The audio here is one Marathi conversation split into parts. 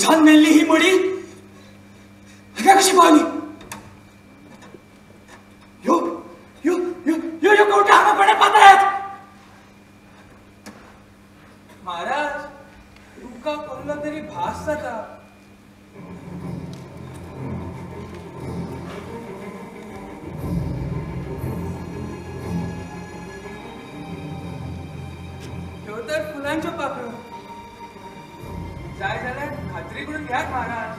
सुसान मेल्ली ही मडी हाका कशी पावली? यो यो यो यो यो कोणते हांगा कोणे पातळ्यात? महाराज तुका कसलो तरी भास जाता. ह्यो तर फुलांच्यो पाकळ्यो. जाय जाल्यार खात्री करून घ्यात महाराज.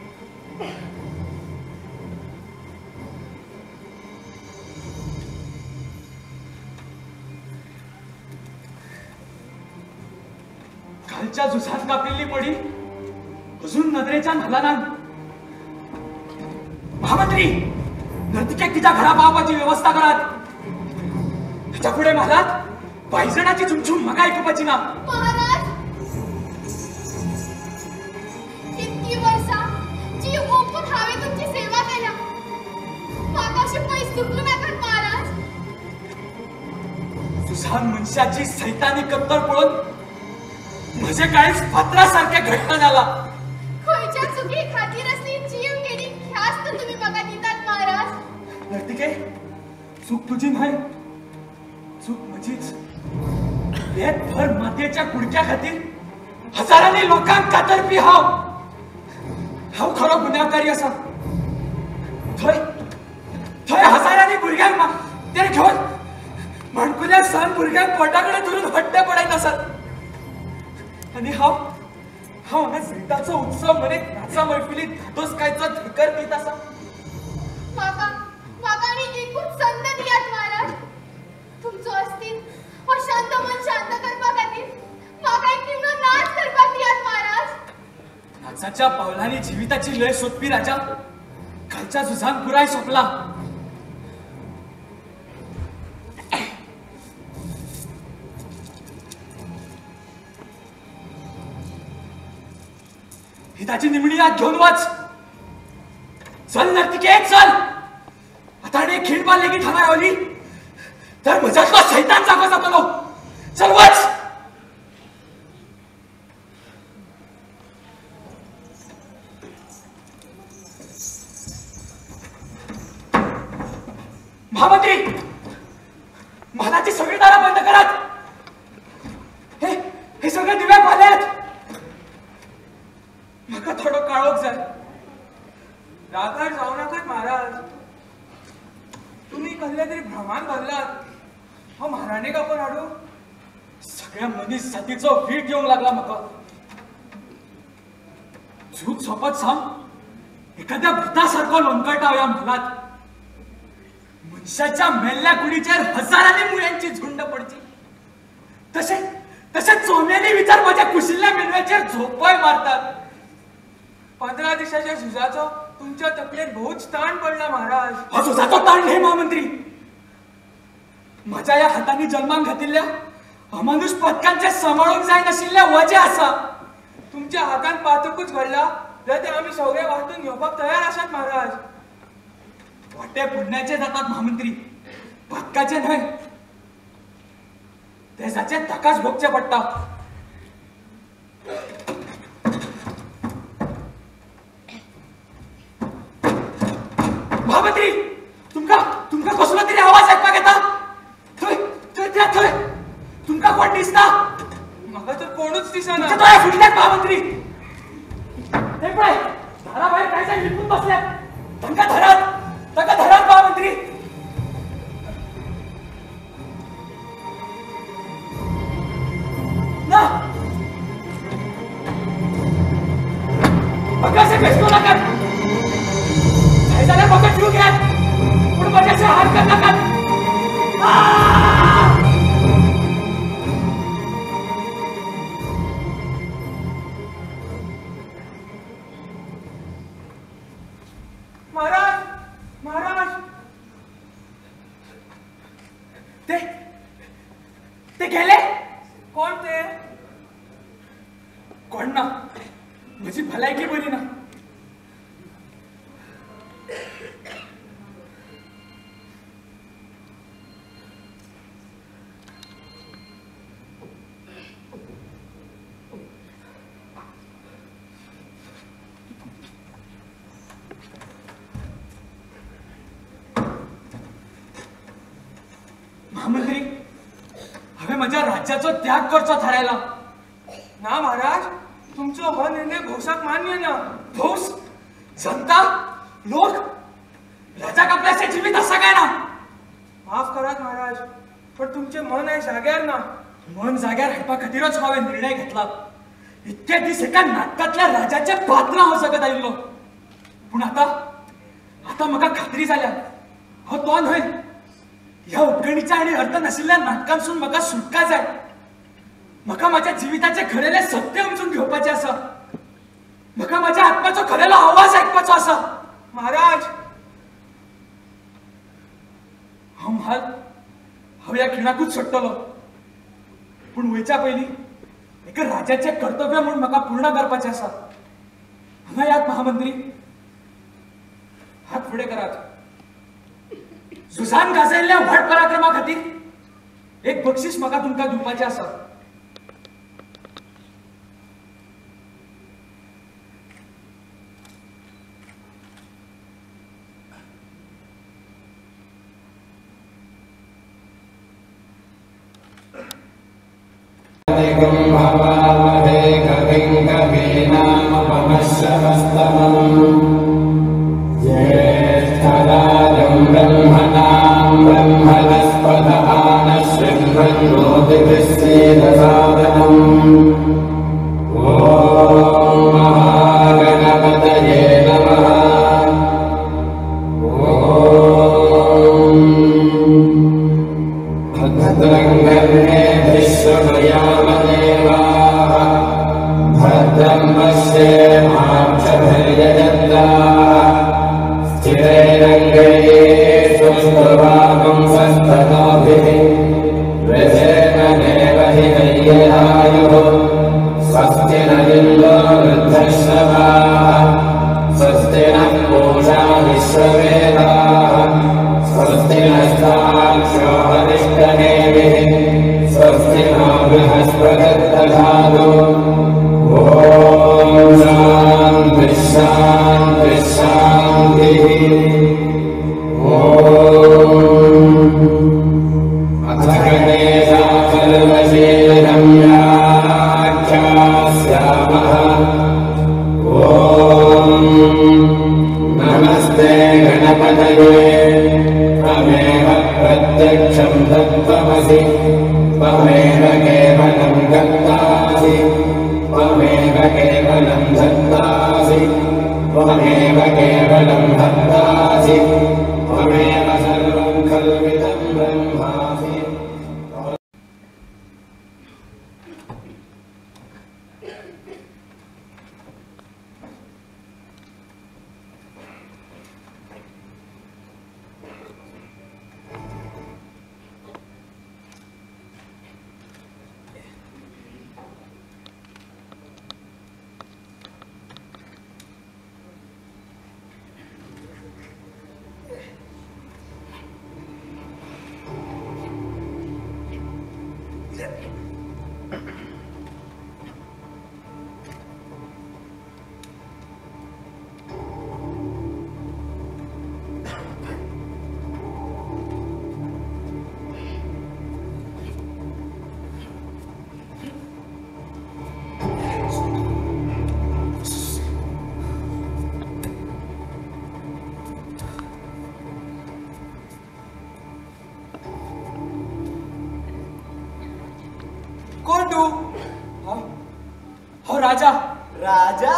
कालच्या झुजात कापलेली पडी अजून नजरेच्या हलानान. महामंत्री नर्तिकेक तिच्या घरा पावपाची व्यवस्था करात. त्याच्या पुढे मला पायजणाची झुमझुम म्हाका ऐकूपाची ना. महाराज इतकी वर्षा जीव ओपून हांवें तुमची सेवा केल्या. म्हाका अशें पयस चुकूं नाकात महाराज. सुसान मनशाची सैतानी कत्तर पळोवन म्हजे काळीच पत्रासारखे घट्ट झाला. खंयच्या चुकी खातीर असली जीव गेली ख्यास्त तुम्ही म्हाका दितात महाराज. नर्तिके चूक तुझी नाही, चूक म्हजीच. हे भर मातेच्या कुडक्या खातीर हजारांनी लोकांक कातरपी हांव खरो गुन्हेगारी असा. थंय थंय हजारांनी भुरग्यांक ते घेऊन माणकुल्या सन भुरग्यांक पोटाकडे धरून हट्टे पडायत असत. आणि हांव हांगा झैताचो उत्सव मरे नाचा मैफिलीत धादोसकायचो धकर पीत आसा. म्हाका म्हाका आनी एकूच संद दियात महाराज. तुमचो अस्तील हो शांत मन शांत करपा खातीर म्हाका एक निमणो नाच करपाक दियात महाराज. नाचाच्या पावलांनी जिविताची लय सोदपी राजा कालच्या झुजान पुराय सोपला. हिताची निमणी याद घेऊन वाच. चल नर्तिके चल. आता आणि खीण बांधले की थांबा रावली तर म्हज्यातलो सैतान जागो जातलो. चल वाच. महामंत्री महालाची सगळी दारा बंद करात. हे सगळे दिवे पाल्यात. म्हाका थोडो काळोख जाय. रागार जाऊ नकात महाराज. तुम्ही कसल्या तरी भ्रमान भरलात. हो महाराणे कापून हाडू. सगळ्या मनीस जातीचो वीट येवंक लागला म्हाका. झूज सोपत सांग एखाद्या भुतासारखो लोंबकळटा ह्या म्हालात. मनशाच्या मेल्ल्या कुडीचेर हजारांनी मुळ्यांची झुंड पडची. तसे तसे चोमेली विचार माझ्या कुशिल्ल्या मेनवेचेर झोपय मारतात. 15 दिसाच्या झुजाचो तुमच्या तकलेत बहुच ताण पडला महाराज. हा झुजाचो ताण न्हय महामंत्री. माझ्या या हातांनी जन्माक घातिल्ल्या अमानुष पथकांचे सांबाळूंक जाय नाशिल्ले वजे आसा. तुमच्या हातान पातकूच घडला जाल्यार ते आमी सगळे वाटून घेवपाक तयार आसात महाराज. वाटे पुण्याचे जातात महामंत्री, पथकाचे न्हय. ते जाचे ताकाच भोगचे पडटा. महामंत्री तुमका कसलो तरी आवाज ऐकपाक येता. थंय थंय त्या थंय तुमका कोण दिसता? म्हाका तर कोणूच दिसना. तुमच्या फुटल्यात महामंत्री. ते पळय दारा भायर काय जाय लिपून बसल्यात. तांका धरात महामंत्री. ना बघासे बेसतो नका. जायला बघत ठेवू घ्या. पुढे बघायचे हार कर नका. महाराज महाराज ते गेले. कोण ते? कोण ना माझी भलायकी बरी ना. माझ्या राज्याचा त्याग करचो थारायला. ना महाराज, तुमचो हो निर्णय घोषाक मान्य ना. घोष, जनता, लोक, राजाक आपल्याचे जीवित असा काय ना. माफ करात महाराज, पण तुमचे मन आहे जाग्यार ना. मन जाग्यार हाडपा खातीरच हांवें निर्णय घेतला. इतके दीस एका नाटकातल्या राजाचे पात्र हांव जगत आयिल्लो. पूण आता म्हाका खात्री जाल्या हो तो न्हय. ह्या उटगणीच्या आणि अर्थ नाशिल्ल्या नाटकांसून म्हाका सुटका जाय. म्हाका माझ्या जिविताचे खरेले सत्य उमजून घेवपाचे आसा. म्हाका माझ्या आत्म्याचो खरेलो आवाज आयकपाचो आसा. महाराज, हांव ह्या खिणाकूच सोडटलो. पूण वयच्या पयलीं एक राजाचे कर्तव्य म्हणून म्हाका पूर्ण करपाचें आसा. हांगा यात महामंत्री, हात फुडें करात. झुजान गाजयल्ल्या व्हड पराक्रमा खातीर एक बक्षीस म्हाका तुमकां दिवपाचें आसा. भवामहे कविं कवीनामुपमश्रवस्तमम् ज्येष्ठराजं ब्रह्मणां ब्रह्मणस्पतः शृण्वन्नोतिभिश्चेदसादनम् ॐ महागणपतये नमः. ॐ भद्रं कर्णेभिः शृणुयामदेवाः भद्रं पश्येमाक्षभिर्यजत्राः स्थिरैरङ्गैः सुष्ठुवागुंसस्तनोभिः व्यसेन हि नैय्यदायुः. स्वस्ति न इन्द्रो वृद्धश्रवाः स्वस्ति नः पूषा विश्ववेदाः स्वस्ति नस्ताक्षो हरिष्ठनेमिः स्वस्ति नो बृहस्पतिर्दधातु. ॐ शान्तिः शान्तिः शान्तिः. ॐ अथ गणेशा सर्वशीलं व्याख्यास्यामः. ॐ नमस्ते गणपतये त्वमेव प्रत्यक्षं तत्त्वमसि त्वमेव केवलं कर्तासि त्वमेव केवलं धर्तासि त्वमेव केवलं भर्तासि त्वमेव सर्वं कल्पितं ब्रह्मासि. कोण तू? हो राजा. राजा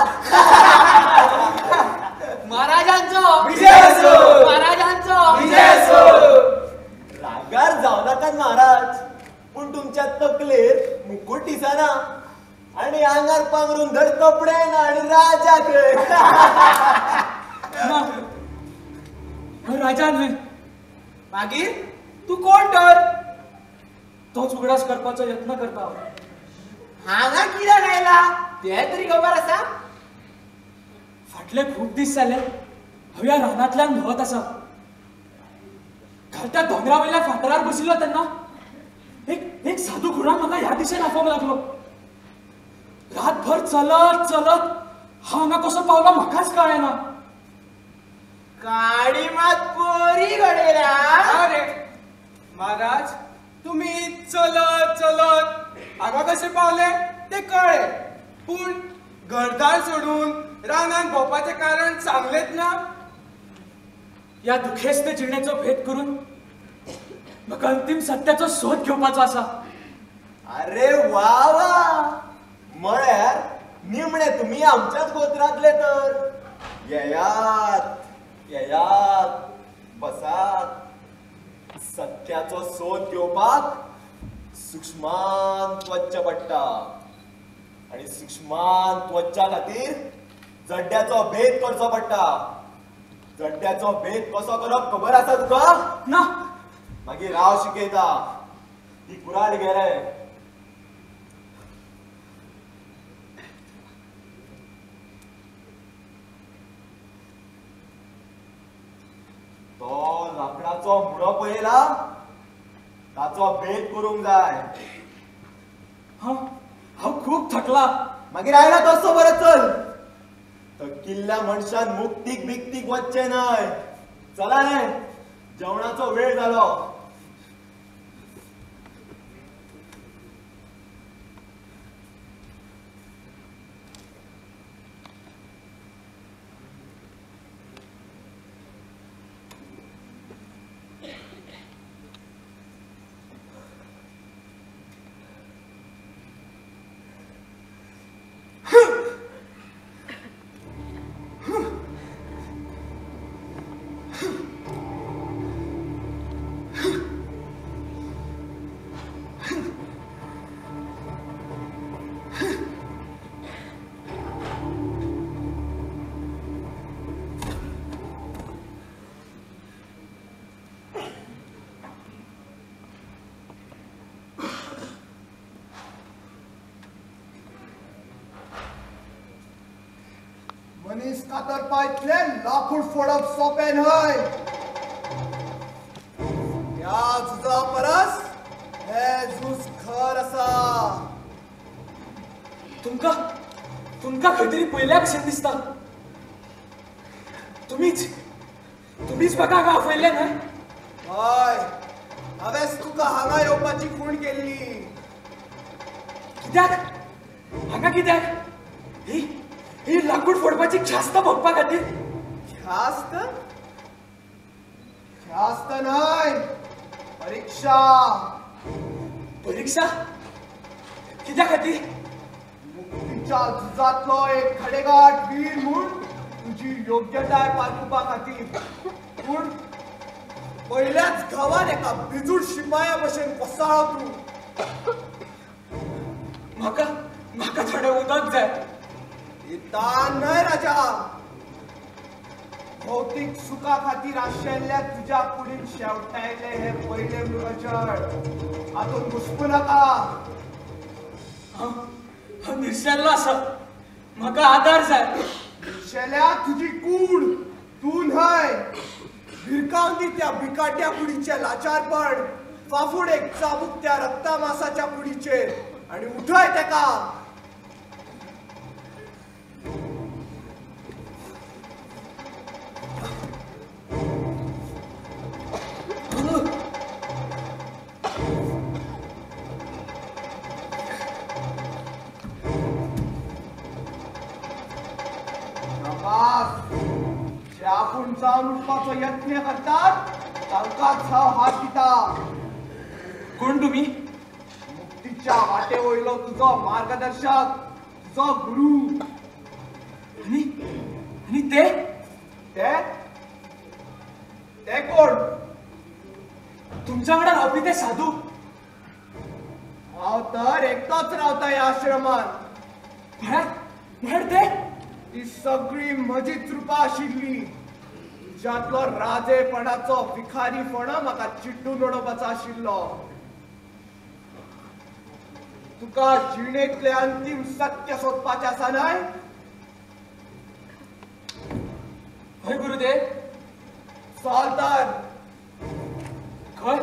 महाराजांचो विजय असो. महाराजांचो विजय असो. रागार जाऊ नका महाराज, पण तुमच्या तकलेर मुकुट दिसना आणि आंगार पांघरून धड कपडे ना आणि राजा राजा न्हय. मागीर तू कोण तर? तोच उगडास करपाचो यत्न करता. हांगा कित्याक आयला ते तरी खबर आसा? फाटले खूप दीस जाले हांव ह्या रानांतल्यान भोंवत आसा. घालत्या दोंगरा वयल्या फातरार बशिल्लो तेन्ना एक साधू खुणा म्हाका ह्या दिशेन आफोंक लागलो. रातभर चलत चलत हांव हांगा कसो पावलो म्हाकाच कळना. काडी मात पोरी घडेला. अरे महाराज, तुम्ही चलत चलत हांगा कसे पावले ते कळ्ळे, पूण घरदार सोडून रानान भोंवपाचें कारण सांगलेच ना. या दुखेस्त जिणेचो भेद करून म्हाका अंतिम सत्याचो सोद घेवपाचो आसा. अरे वा वा, म्हळ्यार निमणे तुम्ही आमच्याच गोत्रांतले तर. येयात येयात, बसात. सत्याचो सोद घेवपाक सूक्ष्मांत वच्चें पडटा आणि सूक्ष्मांत वच्च्या खातीर जड्ड्याचो भेद करचो पडटा. जड्ड्याचो भेद कसो करप खबर आसा तुका? ना. मागीर राव शिकयता. ती कुराड घे रे. तो लाकडाचो मुळो पळयला, ताचो भेद करूंक जाय. हांव खूब थकला. मागीर आयला तसो बरो चल. थकिल्ल्या मनशान मुक्तीक बिक्तीक वचचें न्हय. चला रे, जेवणाचो वेळ जालो. मनीस कातरपा इतलें लाकूड फोडप सोपें न्हय. ह्या झुजा परस हे झूज खर आसा. तुमका खंय तरी पयल्या कशें दिसता. तुम्हीच म्हाका हांगा आपयल्लें न्हय. हय, हांवेंच तुका हांगा येवपाची खूण केल्ली. कित्याक? हांगा कित्याक? ही लाकूड फोडपाची ख्यास्त भोगपा खातीर. ख्यास्त? ख्यास्त न्हय, परीक्षा. परीक्षा? कित्या खातीर? मुक्तीच्या झुजांतलो एक खडेगाठ वीर म्हूण तुजी योग्यताय पातुपा खातीर. पूण पयल्याच गांवान एका बिजूड शिपाया भशेन कोसळ्ळो तूं. म्हाका थोडें उदक जाय. ताण न्हय राजा. भौतीक सुखा खातीर आशेल्ल्या तुज्या कुडीन शेवटायले हे पयले मृगजळ. हातून घुसपू नाका. हांव निर्शेल्लो आसा. म्हाका आदार जाय. निर्शेल्या तुजी कूड, तूं न्हय. भिरकावन दी त्या भिकाट्या कुडीचे लाचारपण. फाफूड एक चाबूक त्या रक्तामासाच्या कुडीचेर आनी उठय तेका. जे आपूण जावन उठपाचो यत्न करतात तांकांच हांव हात दिता. कोण तुम्ही? मुक्तीच्या वाटे वयलो तुजो मार्गदर्शक, तुजो गुरु. आणि ते ते कोण? तुमच्या वांगडा रावपी ते साधू. हांव तर एकटोच रावता ह्या आश्रमांत. म्हळ्यार ते? ती सगळी म्हजीच रूपां आशिल्ली. तुज्यांतलो राजेपणाचो विखारीपणा म्हाका चिड्डून उडोवपाचो आशिल्लो. तुका जिणेंतलें अंतीम सत्य सोदपाचें आसा न्हय? हय गुरुदेव. चल तर. खंय?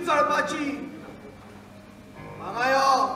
चळपाची. हांगा यो.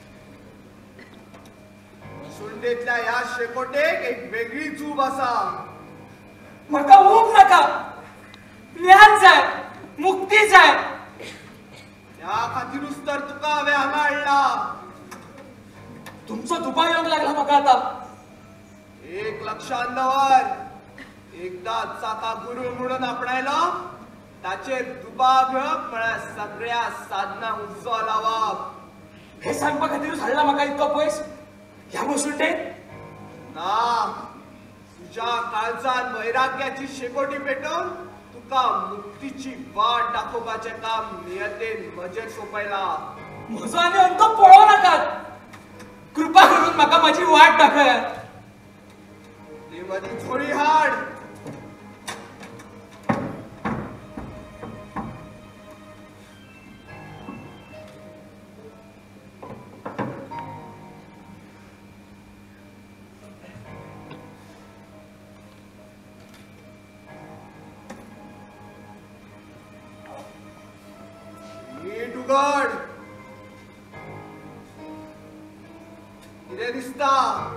सुंडेतल्या ह्या शेकोटेक एक वेगळी चूब आसा. म्हाका ऊब नाका, ज्ञान जाय, मुक्ती जाय. ह्या खातीरूच तर तुका हांवें हांगा हाडला. तुमचो दुबाव येवंक लागला म्हाका आता. एक लक्षात दवर, एकदा चाका गुरु म्हणून आपणायलो ताचेर दुबाव घेवप म्हळ्यार सगळ्या साधनांक उजो लावप. हे सांगपा खातीरूच हाडला म्हाका इतको पयस ह्या बसुंडे. ना, तुझ्या काळजान वैराग्याची शेकोटी पेटोवन तुका मुक्तीची वाट दाखोवपाचें काम नियतेन म्हजेर सोपयला. म्हजो आनी अंत पळोव नाकात. कृपा करून म्हाका म्हजी वाट दाखयात. ती मदी झोळी हाड. नीट उगड. कितें दिसता?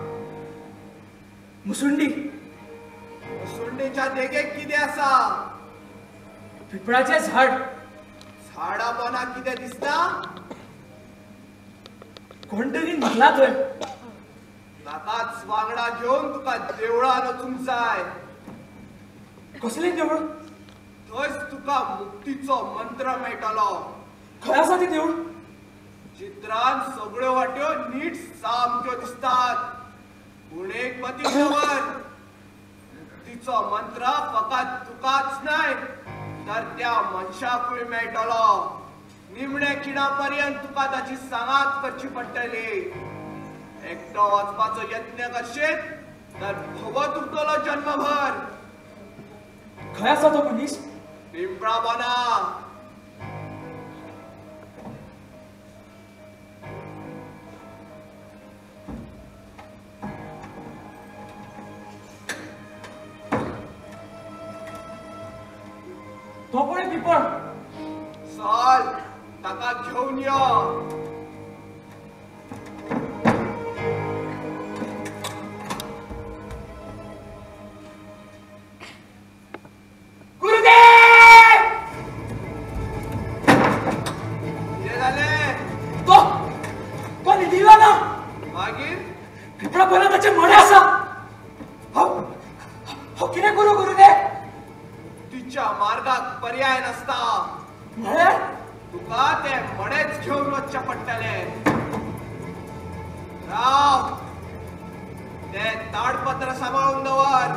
मुसुंडी. सुंडेच्या देगेक कितें आसा? पिपळाचें झाड. झाडा पोना कितें दिसता? कोण तरी म्हणला थंय. ताकाच वांगडा घेवन तुका देवळान वचूंक जाय. कसलें देवूळ? थंयच तुका मुक्तीचो मंत्र मेळटलो. खंय आसा तें देवूळ? चित्रान सगळ्यो वाट्यो नीट सामक्यो दिसतात. पूण एक मतीन दवर, मुक्तीचो मंत्र फकत तुकाच न्हय तर त्या मनशाकूय मेळटलो. निमणे खिणा पर्यंत तुका ताची सांगात करची पडटली. एकटो वचपाचो यत्न करशीत तर भोगत उरतलो जन्मभर. खंय आसा तो मनीस? पिंपळा बोना. तो पळय पिपळ. चल, ताका घेवन यो. गुरुदेव! कितें जालें? तो निदिला ना. मागीर पिपळा पोना ताचे मणे आसा. हांव कितें करूं गुरुदेव? तिच्या मार्गाक पर्याय नसता. म्हळ्यार तुका ते मडेच घेवन वचचें पडटलें. राव, ते ताडपत्र सांबाळून दवर.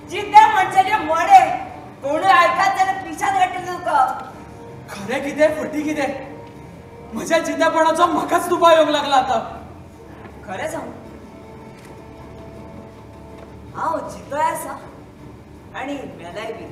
जिद्या म्हणचे मडे कोणी ऐकात त्याला पिशात गाठले तुका खरे किती फटी किती माझ्या जिद्यापणाचा म्हाकाच तुपा योग लागला आता खरे सांग हांव जितोय आसा आणि मेलाय बी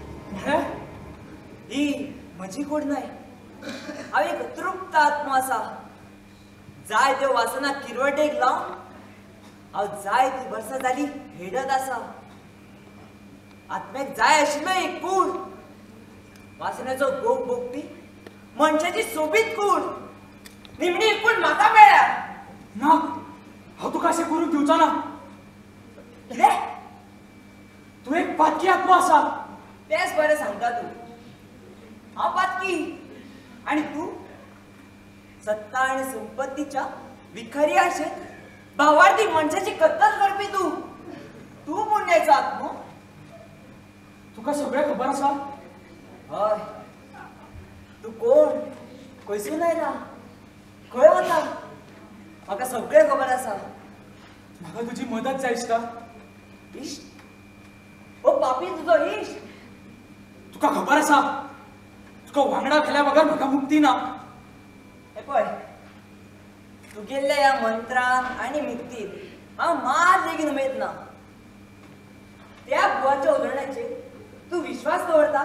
ही म्हजी कूड न्हय हांव एक तृप्त आत्मा आसा जाय त्यो वासना किरवटेक लावन हांव जाय ती वर्सां जाली हेडत आसा आत्म्याक जाय आशिल्लो एक कूड वासनेचो गोग भोगपी मनशाची सोबीत कूड निमणी एक कूड म्हाका मेळ्ळ्या ना हांव तुका अशें करून दिवचो ना कितें तू एक पातकी आत्मा असा तेच बरें सांगता तू हांव पातकी आणि तू सत्ता आणि संपत्तीच्या विखरी आशेत भावार्थी मनशाची कत्तल करपी तू तू पुण्याचो आत्मो तुका सगळें खबर आसा हय तू कोण खंयसून आयला खंय वता म्हाका सगळें खबर आसा म्हाका तुजी मदत जाय इश्टा इश्ट ओ पापी तुजो इश्ट तुका खबर आसा तुका वांगडा गेल्या बगर म्हाका मुक्ती ना हे पळय तू गेल्ल्या ह्या मंत्रान आनी मुक्तीत हांव मात लेगीन उमेद ना त्या बुवाच्या उदाहरणाचेर तू विश्वास दवरता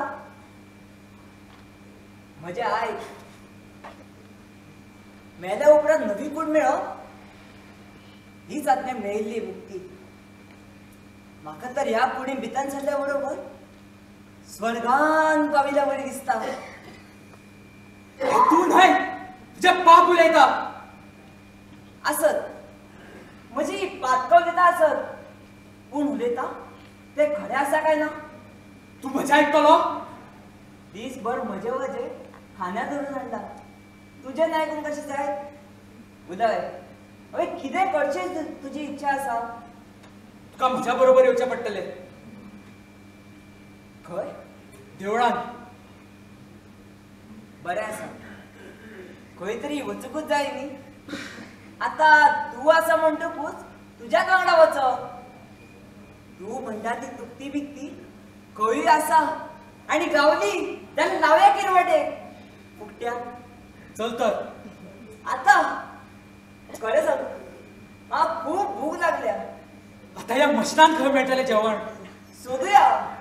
म्हजे आयक मेल्या उपरांत नवी कूड मेळप हीच आत्म्याक मेळिल्ली मुक्ती म्हाका तर ह्या कुडीन भितर सरल्या बरोबर स्वर्गान पाविल्या बरी दिसता तू न्हय तुजे पाप उलयता आसत म्हजी पातकळटा आसत पूण उलयता ते खरें आसा काय ना तू म्हजें आयकतलो दीसभर म्हजे वजे खाण्यात धरून हाडटा तुजें आयकून कशें जाय उदय हवे कितें करचें तुजी इच्छा आसा तुका म्हज्या बरोबर येवचें पडटलें खंय देवळान बरें आसा खंय तरी वचूंकूच जाय न्ही आतां तूं आसा म्हणटकूच तुज्या वांगडा वचप तूं म्हणटा ती तुक्ती बिक्ती खंयूय आसा आनी गावली जाल्यार लावया किरवटेक फुकट्या चल तर आतां खरें सांग म्हाका खूब भूक लागल्या आता ह्या मशनान खंय मेळटलें जेवण सोदुया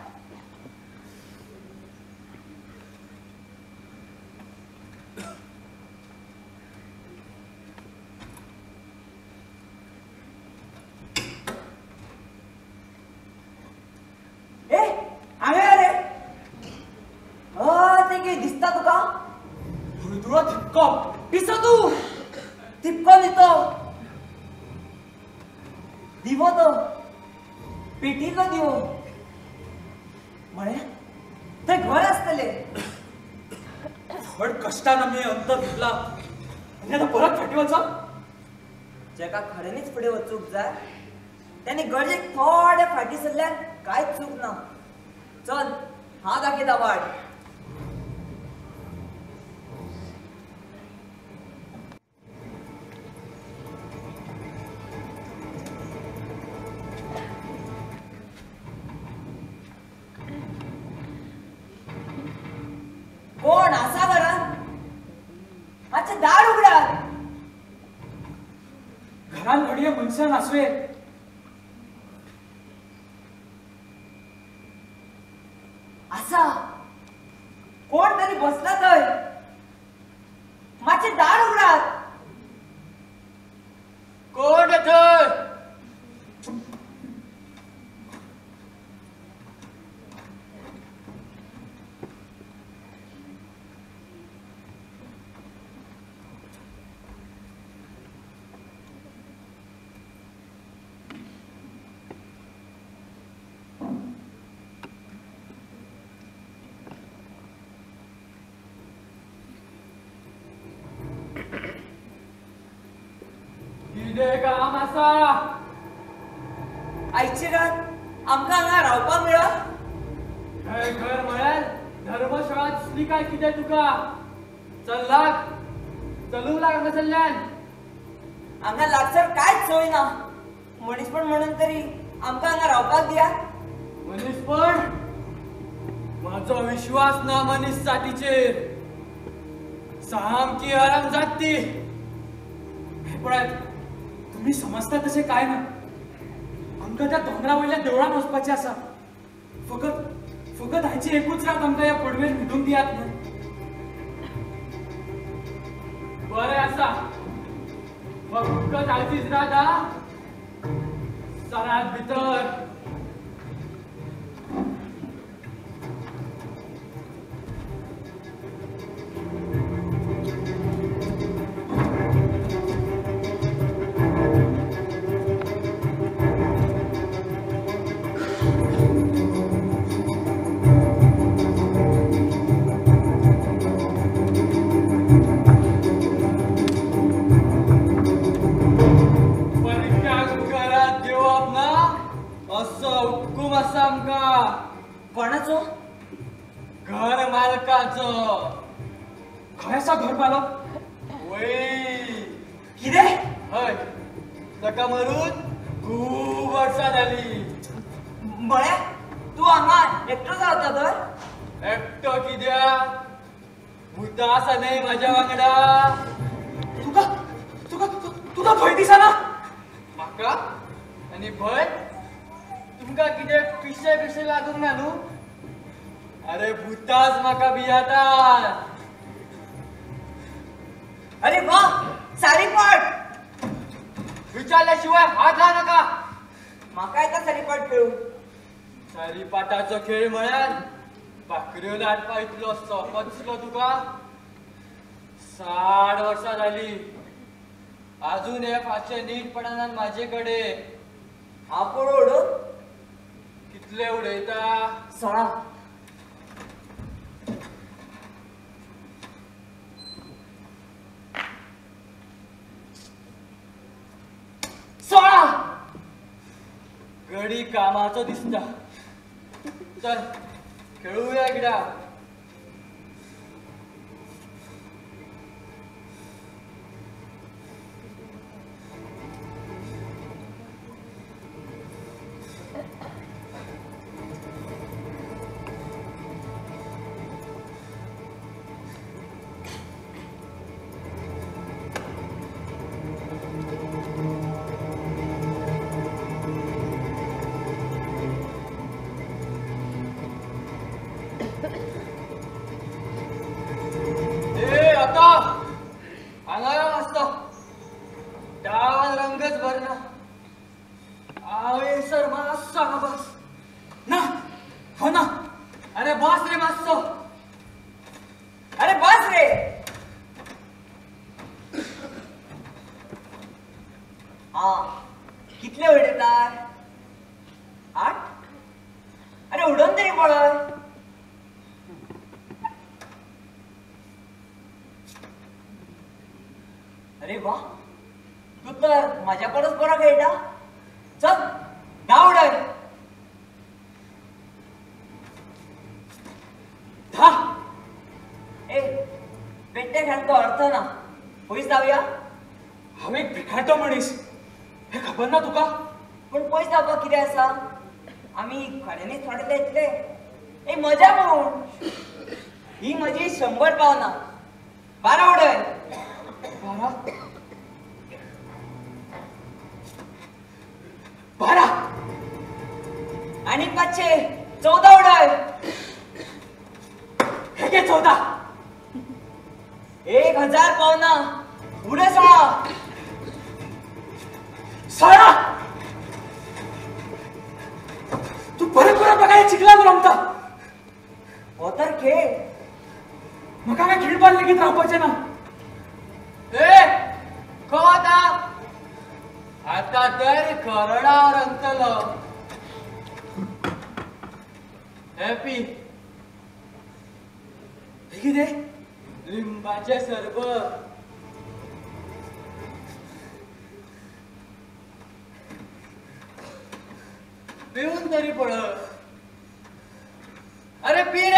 दिसता तुका धुळधुळो थिपको पिसो तू थिपको दितो दिवो तो पेटीलो दिवो म्हळ्यार ते घर आसतले व्हड कश्टान आमी अंत घेतला आनी आतां परत फाटीं वचप जेका खऱ्यांनीच फुडें वचूंक जाय त्याने गरजेक थोडे फाटीं सरल्यार कांयच चूक ना चल हांव दाखयता वाट कोण आसा घरान मातशें दार उगडात घरान घडये मनशान आसवे आसा कोण तरी बसला थंय मातशें दार उगडात कोण थंय कितें काम आसा आयची रात आमकां हांगा रावपाक मेळत हें घर म्हळ्यार धर्मशाळा दिसली काय कितें तुका चल लाग चलूंक लाग हांगा सरल्यान हांगा लागसर कांयच सोय ना मनीसपण म्हणून तरी आमकां हांगा रावपाक दिया मनीसपण माझा विश्वास ना मनीस जातीचेर सामकी आराम जाती हे पळय तुम्ही समजता तसे काय ना आमका त्या दोंगरा वयल्या देवळान वचपाचे आसा फकत हायची एकूच रात आमका या पडवेर न्हिदूंक दियात न्हू बरें आसा फकत हायचीच रात हा सरात भितर कोणाचो घर मालकाचो खयसा घर मालक वय किरे हय ताका मरून खूब वर्सां जाली बळ्या तू हांगा एकटो रावता तर एकटो कित्याक भुतां आसा न्हय म्हाज्या वांगडा तुका तुका तुका भंय दिसना म्हाका आनी भंय तुमका कितें पिशे लागूंक ना न्हू अरे भुताच म्हाका भियातात अरे वा सारीपाट विचारल्या शिवाय हात घाल नाका म्हाका येता सारीपाट खेळू सारीपाटाचो खेळ म्हळ्यार भाकऱ्यो लाटपा इतलो सोंपो दिसलो तुका 60 वर्सां जाली अजून हे फाचे नीट पडनात म्हाजे कडेन आपण ओढून कितले उडयता 16 गडी कामाचो दिसता चल खेळूया एकदा कितले उडयतात 8 अरे उडोन तरी पळय अरे वा तू तर माझ्या परस बरा खेळटा चल धाव उडय धा ए पेट्टे खेळतो अर्थ ना पयस जाऊया हांव एक भिकाटो मनीस हे खबर ना तुका पण पयस जावपाक कितें आसा आमी खऱ्यांनीच थोडे येतले ए मजा म्हणून ही म्हजी 100 पावना 12 उडय 12 आणि 500 14 उडय हे घे 14 1000 पावना उडय 16 16 तू परत बघायला चिखला रमता हो तर खेळ म्हाका काय खेळपाक लेगीत रावपाचें ना ए खो आता तर करडावर रंगतलो हॅपी कितें लिंबाचे सरबत पिऊन तरी पळ अरे पी रे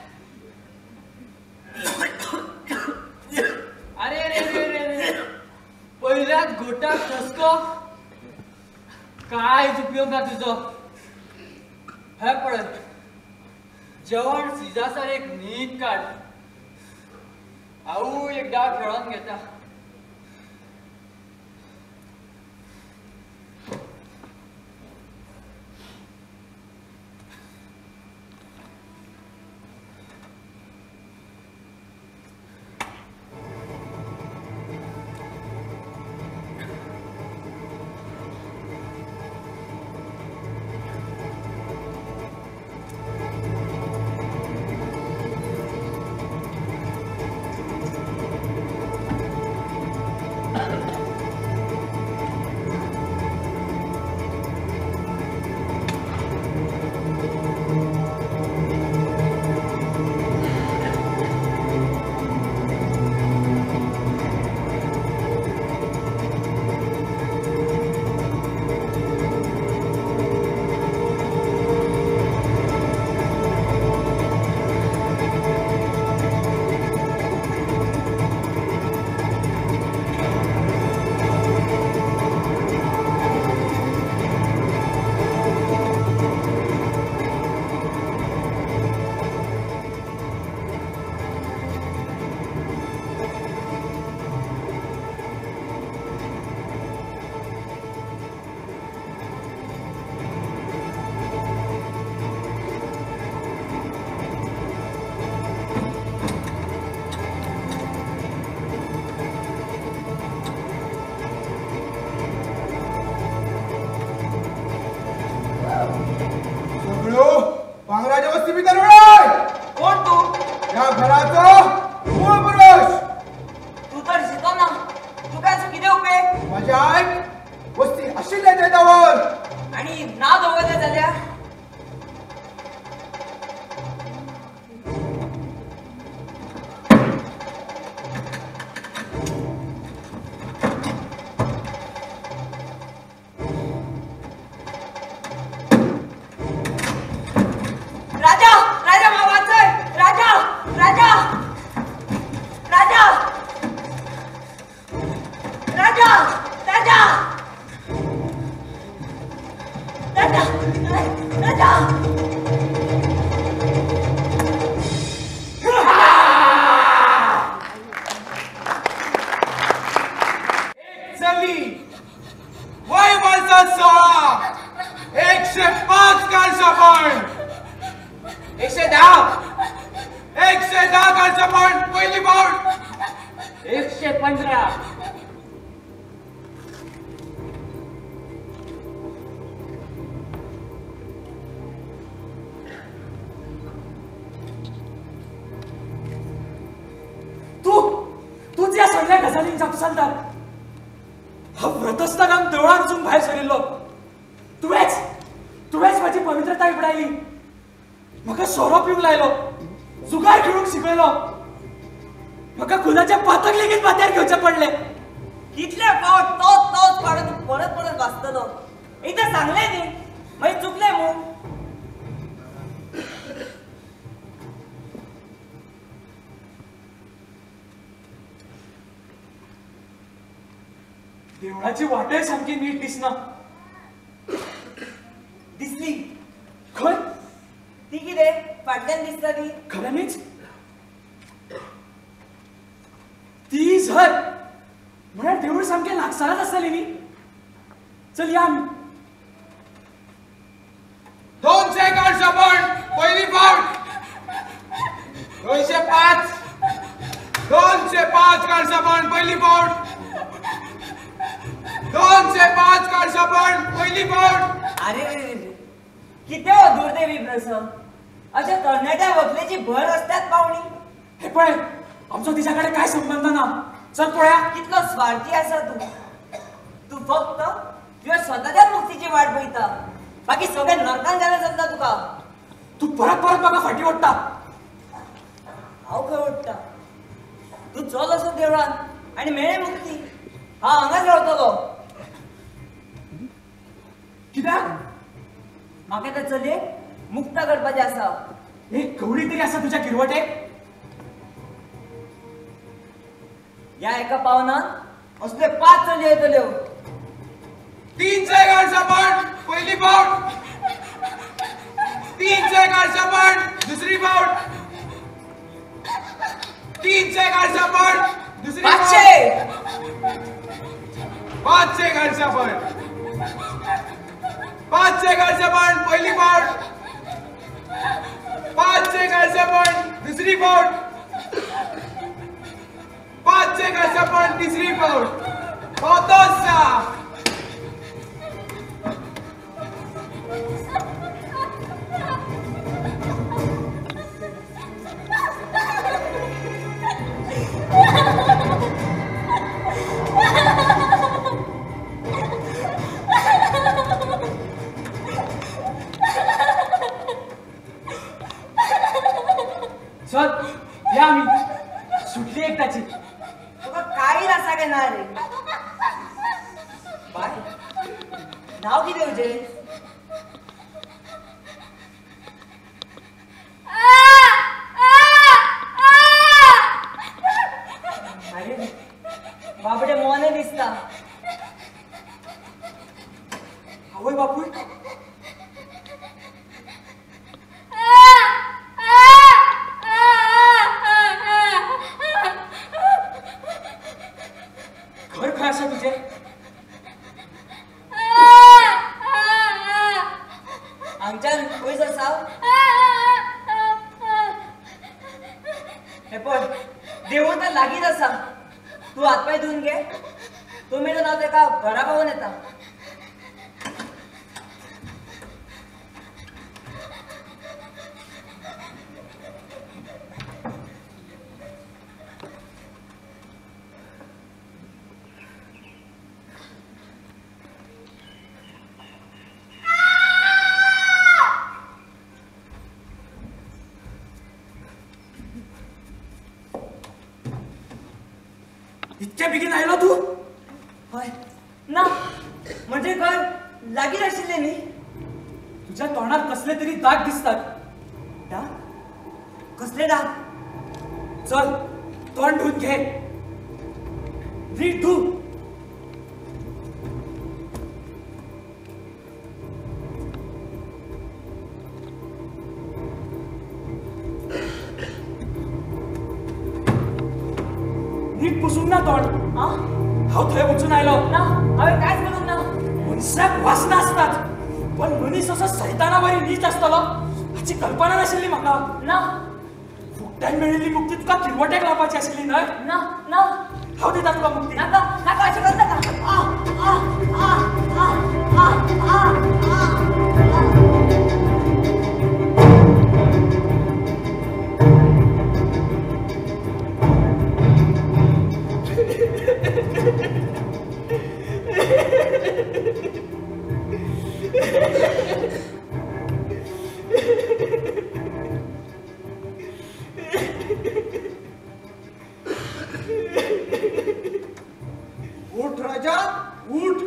अरे रे रे रे रे पहिल्याच घोटात ठसको काय उपयोग ना तुझो हे पडत जेवण सिजासर एक नीट काढ आऊ एकदा खेळून घेता पांगराच्या वस्ती भीतर वेळ कोण तू या घराचा मूळ पुरुष तू तर शिकव ना तू काय किती उपयोग माझ्या ऐक वस्ती अशी येते त्यावर आणि ना दोघं झाल्या राजा राजा मावाचं राजा राजा राजा राजा राजा राजा राजा चली वय वर्षात 105 काळशापण 110 काळशापण पहिली पाऊल 115 तूच या सगळ्या गजालींचा अपसालदार हा व्रतस्थान देवळांसून बाहेर सरिल्लो तुवेच माझी पवित्रता इपडायली म्हाका सोरो पिवंक लायलो जुगार खेळूंक शिकयलो म्हाका खुनाच्या पातक लेगीत माथ्यार घेवचे पडले कितले पावट तोच पाडून परत परत वाचतलो एकदा सांगले न्ही मागीर चुकले मू देवळाची वाटय सामकी नीट दिसना दिसली खंय ती कितें फाटल्यान दिसता ती खऱ्यांनीच ती झर म्हळ्यार देवूळ सामकें लागसारच आसतली न्ही चल या आमी 200 काळशापण पहिली पाऊल 205 काळशापण पहिली पाऊल 205 काळशापण पहिली पाऊल अरे किती हो दुर्दैवी प्रसंग अशा तरणाट्या वकलेची भर रस्त्यात पावणी हे पळय आमचो तिच्याकडे काय संबंध ना चल पळया कितलो स्वार्थी आसा तू फक्त तुझ्या स्वतःच्याच मुक्तीची वाट पळयता बाकी सगळे नरकान जाल्यार जमता तुका तू परत म्हाका फाटी ओडटा हांव खंय ओडटा तू चल असो देवळान आनी मेळे मुक्ती हांव हांगाच रावतलो कित्याक म्हाका त्या चलयेक मुक्त करपाचें आसा एक कवडी तरी आसा तुज्या किरवटेक ह्या एका पावनान असले 5 चलयो येतल्यो 300 काळशापण पहिली पाऊल 300 गाडचा पण दुसरी पाऊट 300 गाडचा पण दुसरी 500 गाडचा पण 500 गाडचा पण पहिली पाऊट 500 गाडचा पण दुसरी पाऊट 500 गाडचा पण तिसरी पाऊट Potosa! चल या मी सुटली एकदाची तुका काही रसा घेणार रे बाय नाव किती तुझे अरे बाबडे मोने दिसता होय बापू घर काय असं तुझे आमच्यान पयस आसाव हे पण देऊन तर लागीत असा तू हातपाय धुवून घे तुम्ही तर नाव तेका घरा पावून येता इतक्या बेगीन आयलो तू होय ना म्हणजे घर लागीत आशिल्ले न्ही तुझ्या तोंडात कसले तरी दाग दिसतात डाग कसले डाग चल तोंड धुवून घे नीट धु नीट पुसून ना तोंड हा हाव थंय वचून आयलो ना हांवें कांयच करूंक ना मनशाक वासना असतात पण मनीस असो सैतानावरी नीच असतलो हाची कल्पना नाशिल्ली म्हाका ना फुकट्यान मेळिल्ली मुक्ती तुका किरवट्याक लावपाची आशिल्ली न्हय ना ना हांव दिता तुका मुक्ती नाका नाका अशें कर नाका आ आ आ आ आ आ उठ राजा उठ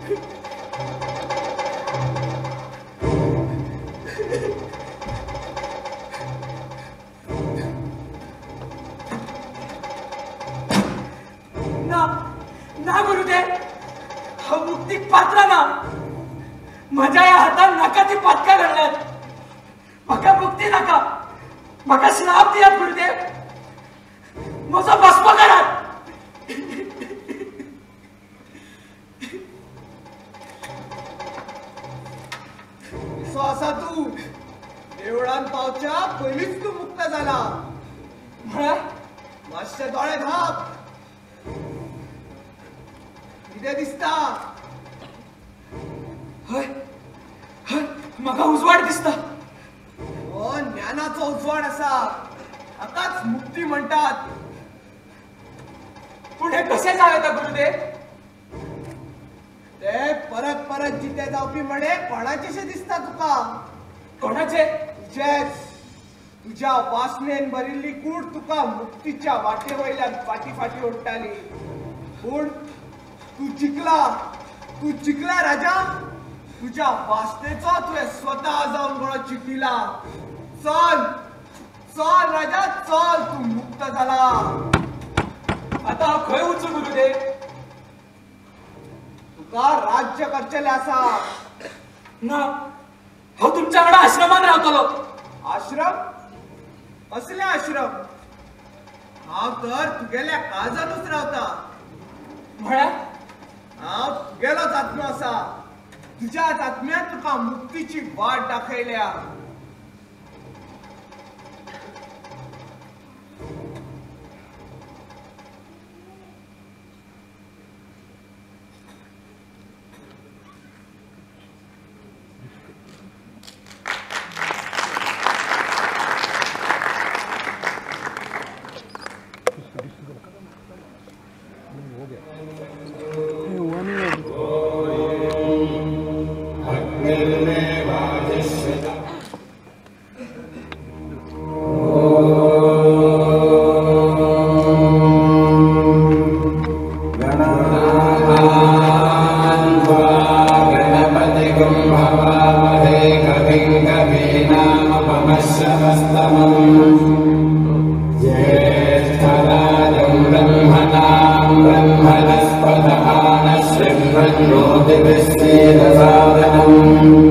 ना ना गुरुदेव हांव मुक्तीक पात्र ना म्हज्या ह्या हातान नाका ती पातकां घडल्यात म्हाका मुक्ती नाका म्हाका श्राप दियात गुरुदेव म्हजो भस्म करात सो असा तू देवळान पावच्या पयलीच तू मुक्त झाला म्हळ्यार मातशे दोळे धाप कितें दिसता हय हय म्हाका उजवाड दिसता हो ज्ञानाचो उजवाड आसा हाकाच मुक्ती म्हणटात पूण हे कशें जाव येता गुरुदेव ते परत परत जिते जावपी म्हणे कोणाचेशे दिसता तुका कोणाचे तुझेच तुझ्या वासनेन भरिल्ली कूड तुका मुक्तीच्या वाटे वयल्यान फाटी फाटी ओडटाली पूण तू जिंकला राजा तुझ्या वासनेचो तुवें स्वता जावन गळो चिट्टिला चल चल राजा चल तू मुक्त झाला आता हांव खंय वचूं गुरुदेव तुका राज्य करचेले आसा ना हो तुमच्याकडे आश्रमात रावतलो. आश्रम असले आश्रम हांव तर तुगेल्या काळजातूच रावता. म्हळ्यार हांव तुगेलोच आत्मो आसा. तुज्याच आत्म्यात तुका मुक्तीची वाट दाखयल्या. ब्रह्मणस्पतः